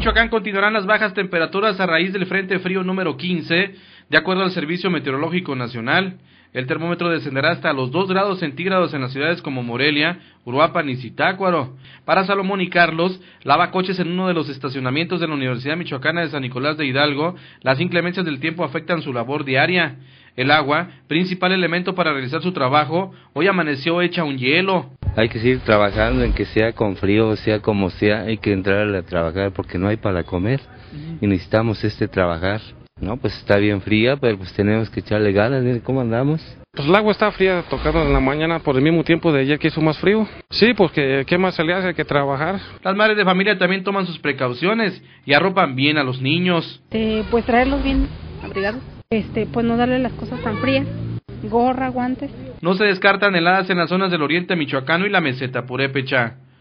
Michoacán continuarán las bajas temperaturas a raíz del Frente Frío número 15, de acuerdo al Servicio Meteorológico Nacional. El termómetro descenderá hasta los 2 grados centígrados en las ciudades como Morelia, Uruapan y Zitácuaro. Para Salomón y Carlos, lavacoches en uno de los estacionamientos de la Universidad Michoacana de San Nicolás de Hidalgo, las inclemencias del tiempo afectan su labor diaria. El agua, principal elemento para realizar su trabajo, hoy amaneció hecha un hielo. Hay que seguir trabajando, en que sea con frío, sea como sea, hay que entrar a trabajar porque no hay para comer y necesitamos trabajar. No, pues está bien fría, pero pues tenemos que echarle ganas. ¿Cómo andamos? Pues el agua está fría, tocando en la mañana por el mismo tiempo de ayer que hizo más frío. Sí, pues ¿qué más se le hace que trabajar? Las madres de familia también toman sus precauciones y arropan bien a los niños. Pues traerlos bien abrigados, pues no darle las cosas tan frías, gorra, guantes. No se descartan heladas en las zonas del oriente michoacano y la meseta purépecha.